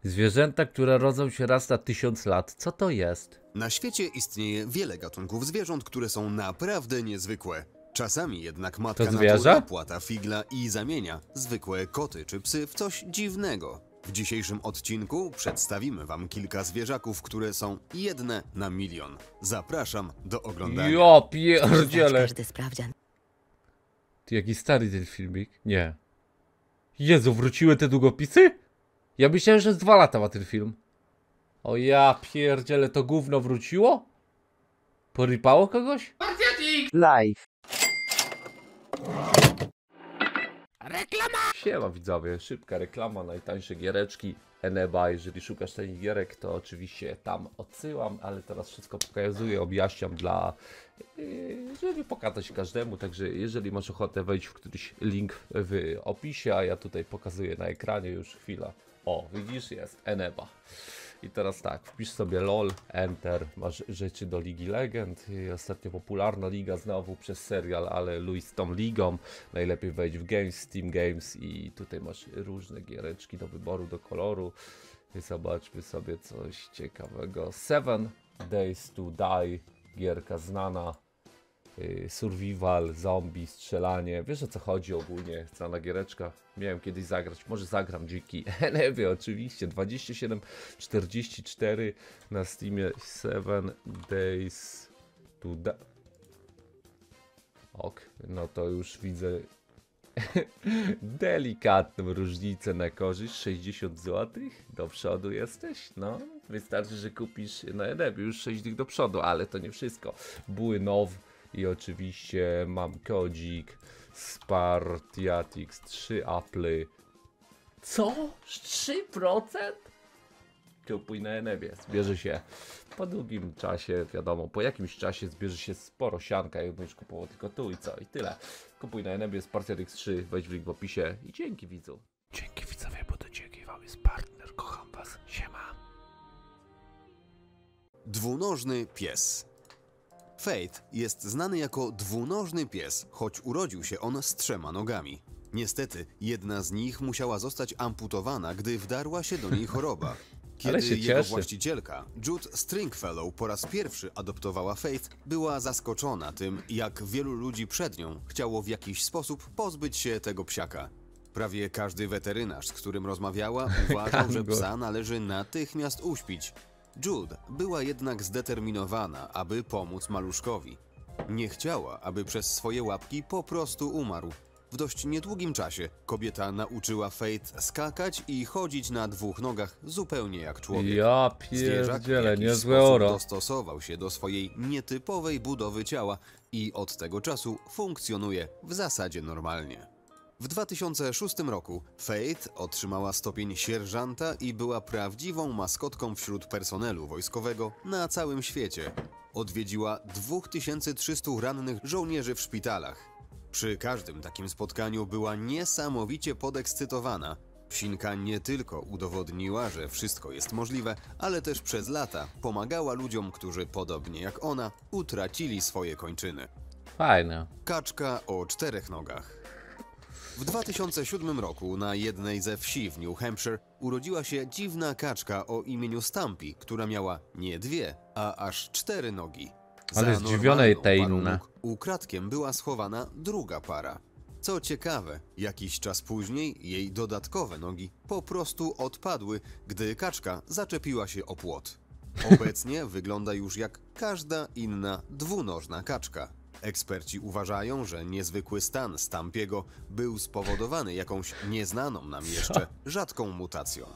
Zwierzęta, które rodzą się raz na 1000 lat. Co to jest? Na świecie istnieje wiele gatunków zwierząt, które są naprawdę niezwykłe. Czasami jednak matka zwierzę? natura płata figla i zamienia zwykłe koty czy psy w coś dziwnego. W dzisiejszym odcinku przedstawimy wam kilka zwierzaków, które są jedne na milion. Zapraszam do oglądania. Ja pierdzielę. Każdy sprawdzian. Ty, jaki stary ten filmik? Nie. Jezu, wróciły te długopisy? Ja myślałem, że z 2 lata ma ten film. O ja pierdzielę, to gówno wróciło? Porypało kogoś? Live. Siema widzowie, szybka reklama, najtańsze giereczki Eneba. Jeżeli szukasz tanich gierek, to oczywiście tam odsyłam, ale teraz wszystko pokazuję, objaśniam żeby pokazać każdemu, także jeżeli masz ochotę, wejdź w któryś link w opisie, a ja tutaj pokazuję na ekranie już chwila. O, widzisz, jest Eneba. I teraz tak, wpisz sobie LOL, Enter, masz rzeczy do Ligi Legend, ostatnio popularna liga znowu przez serial, ale luj z tą ligą, najlepiej wejdź w Games, Steam Games i tutaj masz różne giereczki do wyboru, do koloru. I zobaczmy sobie coś ciekawego. 7 Days to Die, gierka znana, survival, zombie, strzelanie, wiesz o co chodzi ogólnie, znana giereczka. Miałem kiedyś zagrać, może zagram dziki Enebie oczywiście, 27,44 na Steamie, 7 Days to Die. Ok, no to już widzę delikatną różnicę na korzyść, 60 zł, do przodu jesteś, no, wystarczy, że kupisz na Enebie już 6 dych do przodu, ale to nie wszystko, były nowe. I oczywiście mam kodzik Spartiatix 3 Apple. Co? 3%? Kupuj na Enebie. Zbierze się po długim czasie, wiadomo, po jakimś czasie zbierze się sporo sianka, jak będziesz kupował tylko tu i co, i tyle. Kupuj na Enebie Spartiatix 3, wejdź w link w opisie i dzięki widzu. Dzięki widzowie, bo to dzięki wam jest partner, kocham was, siema. Dwunożny pies. Faith jest znany jako dwunożny pies, choć urodził się on z 3 nogami. Niestety, jedna z nich musiała zostać amputowana, gdy wdarła się do niej choroba. Kiedy się jego cieszy. właścicielka, Jude Stringfellow, po raz pierwszy adoptowała Faith, była zaskoczona tym, jak wielu ludzi przed nią chciało w jakiś sposób pozbyć się tego psiaka. Prawie każdy weterynarz, z którym rozmawiała, uważał, że psa należy natychmiast uśpić. Jude była jednak zdeterminowana, aby pomóc maluszkowi. Nie chciała, aby przez swoje łapki po prostu umarł. W dość niedługim czasie kobieta nauczyła Faith skakać i chodzić na 2 nogach zupełnie jak człowiek. Ja Zwierzak w pierdzielę, jakiś niezłe sposób oro. dostosował się do swojej nietypowej budowy ciała i od tego czasu funkcjonuje w zasadzie normalnie. W 2006 roku Faith otrzymała stopień sierżanta i była prawdziwą maskotką wśród personelu wojskowego na całym świecie. Odwiedziła 2300 rannych żołnierzy w szpitalach. Przy każdym takim spotkaniu była niesamowicie podekscytowana. Psinka nie tylko udowodniła, że wszystko jest możliwe, ale też przez lata pomagała ludziom, którzy podobnie jak ona utracili swoje kończyny. Fajne. Kaczka o 4 nogach. W 2007 roku na jednej ze wsi w New Hampshire urodziła się dziwna kaczka o imieniu Stampy, która miała nie 2, a aż 4 nogi. Ale Za zdziwione normalną te parą inne. nóg ukradkiem była schowana druga para. Co ciekawe, jakiś czas później jej dodatkowe nogi po prostu odpadły, gdy kaczka zaczepiła się o płot. Obecnie wygląda już jak każda inna dwunożna kaczka. Eksperci uważają, że niezwykły stan Stampiego był spowodowany jakąś nieznaną nam jeszcze rzadką mutacją.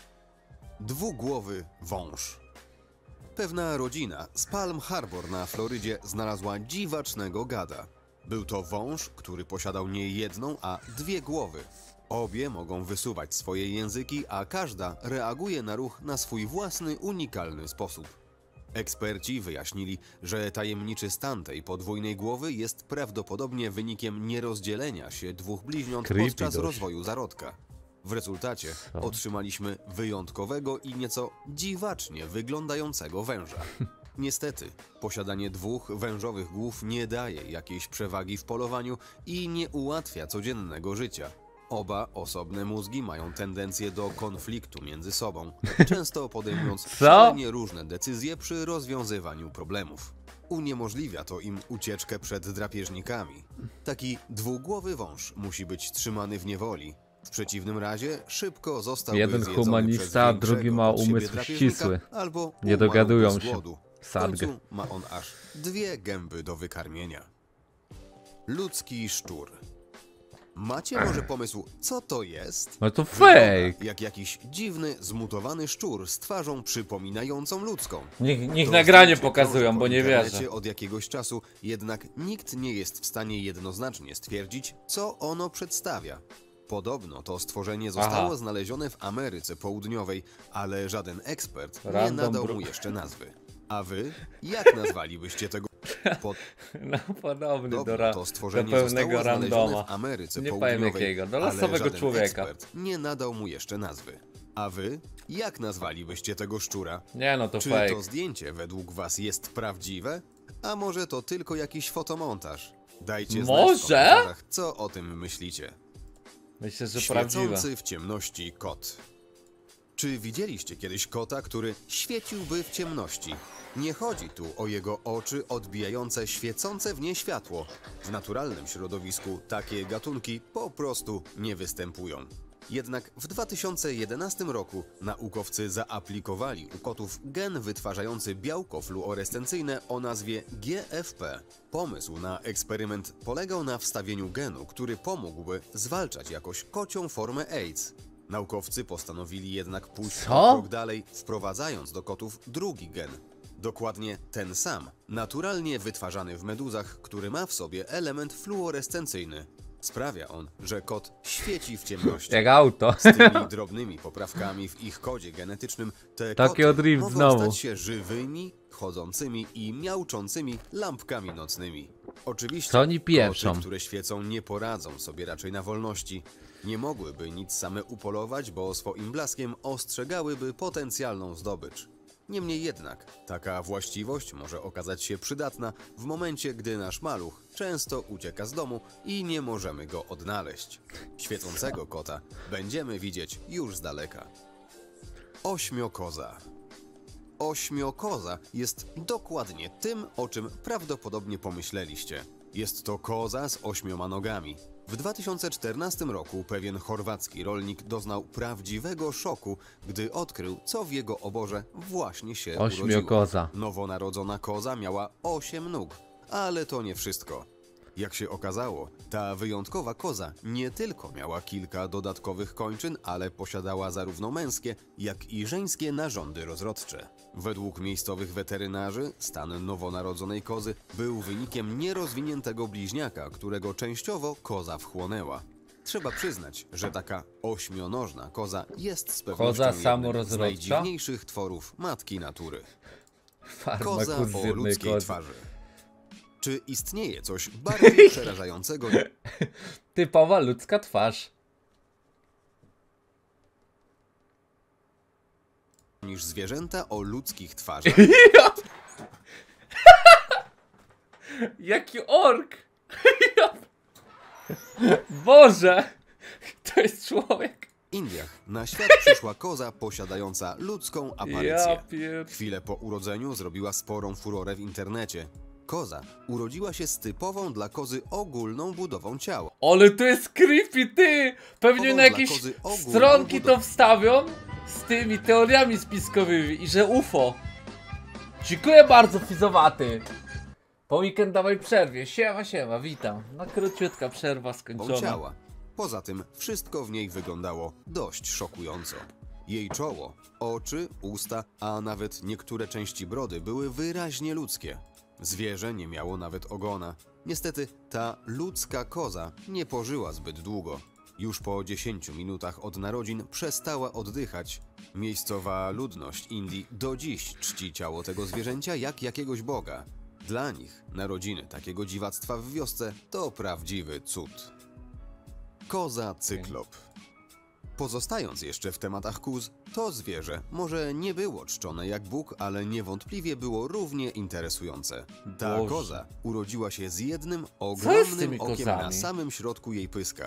Dwugłowy wąż. Pewna rodzina z Palm Harbor na Florydzie znalazła dziwacznego gada. Był to wąż, który posiadał nie jedną, a 2 głowy. Obie mogą wysuwać swoje języki, a każda reaguje na ruch na swój własny, unikalny sposób. Eksperci wyjaśnili, że tajemniczy stan tej podwójnej głowy jest prawdopodobnie wynikiem nierozdzielenia się 2 bliźniąt podczas rozwoju zarodka. W rezultacie otrzymaliśmy wyjątkowego i nieco dziwacznie wyglądającego węża. Niestety, posiadanie 2 wężowych głów nie daje jakiejś przewagi w polowaniu i nie ułatwia codziennego życia. Oba osobne mózgi mają tendencję do konfliktu między sobą, często podejmując Co? szalenie różne decyzje przy rozwiązywaniu problemów. Uniemożliwia to im ucieczkę przed drapieżnikami. Taki dwugłowy wąż musi być trzymany w niewoli. W przeciwnym razie szybko zostałby Jeden zjedzony humanista, przez a większego drugi ma od siebie umysł drapieżnika, ścisły. albo Nie umarłby dogadują z się. głodu. W Sadgę. końcu ma on aż 2 gęby do wykarmienia. Ludzki szczur. Macie może pomysł, co to jest? No to Wygląda fake. jak jakiś dziwny, zmutowany szczur z twarzą przypominającą ludzką. Niech To nagranie zdjęcie pokazują, krąży bo po nie internecie wierzę. od jakiegoś czasu, jednak nikt nie jest w stanie jednoznacznie stwierdzić, co ono przedstawia. Podobno to stworzenie zostało Aha. znalezione w Ameryce Południowej, ale żaden ekspert nie Random nadał mu Brook. jeszcze nazwy. A wy? Jak nazwalibyście tego? No podobny do, Podobno to stworzenie do zostało pełnego znalezione randoma. w Ameryce Nie powiem Południowej, jakiego, do ale losowego żaden człowieka. ekspert nie nadał mu jeszcze nazwy. A wy? Jak nazwalibyście tego szczura? Nie no, to Czy fake. to zdjęcie według was jest prawdziwe? A może to tylko jakiś fotomontaż? Dajcie znać w Może? komentarzach, co o tym myślicie. Myślę, że prawdziwe. Świecący w ciemności kot. Czy widzieliście kiedyś kota, który świeciłby w ciemności? Nie chodzi tu o jego oczy odbijające świecące w nie światło. W naturalnym środowisku takie gatunki po prostu nie występują. Jednak w 2011 roku naukowcy zaaplikowali u kotów gen wytwarzający białko fluorescencyjne o nazwie GFP. Pomysł na eksperyment polegał na wstawieniu genu, który pomógłby zwalczać jakoś kocią formę AIDS. Naukowcy postanowili jednak pójść Co? o krok dalej, wprowadzając do kotów drugi gen. Dokładnie ten sam, naturalnie wytwarzany w meduzach, który ma w sobie element fluorescencyjny. Sprawia on, że kot świeci w ciemności. Jak auto. Z tymi drobnymi poprawkami w ich kodzie genetycznym te Tokyo koty Drift mogą znowu. stać się żywymi, chodzącymi i miauczącymi lampkami nocnymi. Oczywiście Co oni pieprzą? koty, które świecą, nie poradzą sobie raczej na wolności. Nie mogłyby nic same upolować, bo swoim blaskiem ostrzegałyby potencjalną zdobycz. Niemniej jednak, taka właściwość może okazać się przydatna w momencie, gdy nasz maluch często ucieka z domu i nie możemy go odnaleźć. Świecącego kota będziemy widzieć już z daleka. Ośmiokoza. Ośmiokoza jest dokładnie tym, o czym prawdopodobnie pomyśleliście. Jest to koza z 8 nogami. W 2014 roku pewien chorwacki rolnik doznał prawdziwego szoku, gdy odkrył, co w jego oborze właśnie się urodziło. Ośmiokoza. Nowonarodzona koza miała 8 nóg, ale to nie wszystko. Jak się okazało, ta wyjątkowa koza nie tylko miała kilka dodatkowych kończyn, ale posiadała zarówno męskie, jak i żeńskie narządy rozrodcze. Według miejscowych weterynarzy stan nowonarodzonej kozy był wynikiem nierozwiniętego bliźniaka, którego częściowo koza wchłonęła. Trzeba przyznać, że taka ośmionożna koza jest z pewnością Koza jednym z samorozrodcza? najdziwniejszych tworów matki natury. Koza Farmakus z o jednej ludzkiej kozy. twarzy. Czy istnieje coś bardziej przerażającego Typowa ludzka twarz. niż zwierzęta o ludzkich twarzach? Jaki ork! Boże! To jest człowiek. W Indiach na świat przyszła koza posiadająca ludzką Ja aparycję. pier... Chwilę po urodzeniu zrobiła sporą furorę w internecie. Koza urodziła się z typową dla kozy ogólną budową ciała. Ale to jest creepy, ty! Pewnie Dla na jakieś kozy ogólną stronki to budową. wstawią z tymi teoriami spiskowymi i że UFO. Dziękuję bardzo, fizowaty. Po weekendowej przerwie. Siema, witam. No króciutka przerwa skończona. Ciała. Poza tym wszystko w niej wyglądało dość szokująco. Jej czoło, oczy, usta, a nawet niektóre części brody były wyraźnie ludzkie. Zwierzę nie miało nawet ogona. Niestety ta ludzka koza nie pożyła zbyt długo. Już po 10 minutach od narodzin przestała oddychać. Miejscowa ludność Indii do dziś czci ciało tego zwierzęcia jak jakiegoś boga. Dla nich narodziny takiego dziwactwa w wiosce to prawdziwy cud. Koza cyklop. Pozostając jeszcze w tematach kóz, to zwierzę może nie było czczone jak Bóg, ale niewątpliwie było równie interesujące. Ta Boże. koza urodziła się z jednym jest z ogromnym tymi okiem kozami? na samym środku jej pyska.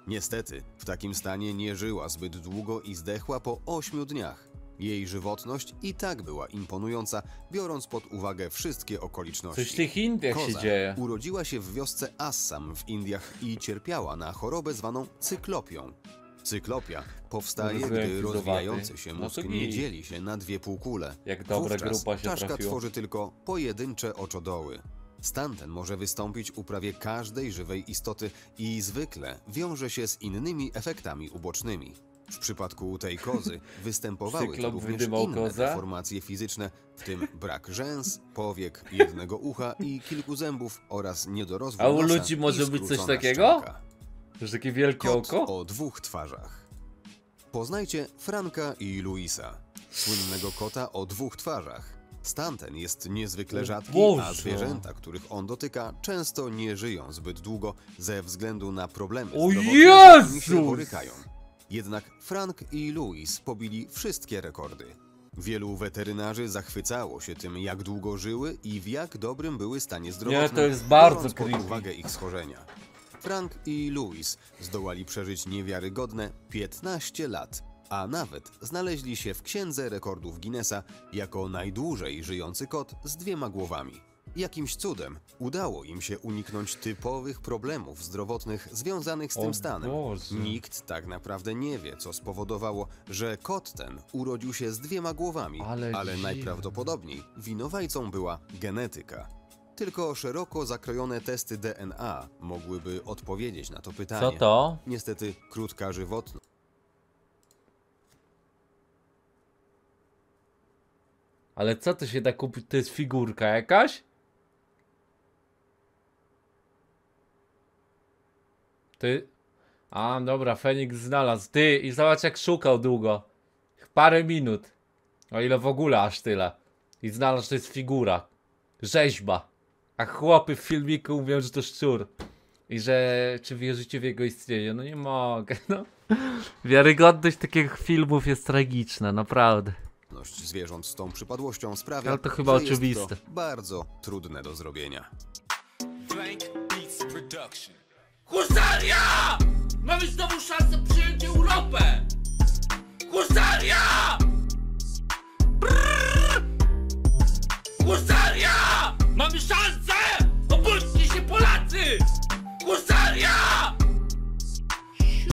Niestety, w takim stanie nie żyła zbyt długo i zdechła po 8 dniach. Jej żywotność i tak była imponująca, biorąc pod uwagę wszystkie okoliczności. Coś w tych Indiach się Koza dzieje. urodziła się w wiosce Assam w Indiach i cierpiała na chorobę zwaną cyklopią. Cyklopia powstaje, Jezu, gdy jaki rozwijający zowaty. się No mózg to nie git. dzieli się na dwie półkule. Jak dobra Wówczas grupa się czaszka trafiła. tworzy tylko pojedyncze oczodoły. Stan ten może wystąpić u prawie każdej żywej istoty i zwykle wiąże się z innymi efektami ubocznymi. W przypadku tej kozy występowały tu Cyklop również wydymał inne kozę? deformacje fizyczne, w tym brak rzęs, powiek, jednego ucha i kilku zębów oraz niedorozwój A u nosa ludzi może i być coś skrócona takiego? szczęka. Że takie wielkie Kot oko? o dwóch twarzach. Poznajcie Franka i Luisa, słynnego kota o dwóch twarzach. Stan ten jest niezwykle O rzadki, Boże. a zwierzęta, których on dotyka, często nie żyją zbyt długo ze względu na problemy O zdrowotne, z którymi się Jezus! borykają. Jednak Frank i Louis pobili wszystkie rekordy. Wielu weterynarzy zachwycało się tym, jak długo żyły i w jak dobrym były stanie zdrowotnym, Nie, to jest bardzo biorąc pod creepy. uwagę ich schorzenia. Frank i Louis zdołali przeżyć niewiarygodne 15 lat, a nawet znaleźli się w księdze rekordów Guinnessa jako najdłużej żyjący kot z 2 głowami. Jakimś cudem udało im się uniknąć typowych problemów zdrowotnych związanych z O tym stanem. Boże. Nikt tak naprawdę nie wie, co spowodowało, że kot ten urodził się z 2 głowami, Ale ale dziwne. najprawdopodobniej winowajcą była genetyka. Tylko szeroko zakrojone testy DNA mogłyby odpowiedzieć na to pytanie. Co to? Niestety krótka żywotność. Ale co to się da kupić? To jest figurka jakaś? Ty? A, dobra, Feniks znalazł. Ty, i zobacz jak szukał długo. Parę minut. O ile w ogóle aż tyle. I znalazł, że to jest figura. Rzeźba. A chłopy w filmiku mówią, że to szczur. I że czy wierzycie w jego istnienie? No nie mogę, no. Wiarygodność takich filmów jest tragiczna, naprawdę. Zwierząt z tą przypadłością sprawia, Ale to chyba że oczywiste. jest to bardzo trudne do zrobienia. Blank Beats Production. Husaria! Mamy znowu szansę przyjąć Europę! Husaria!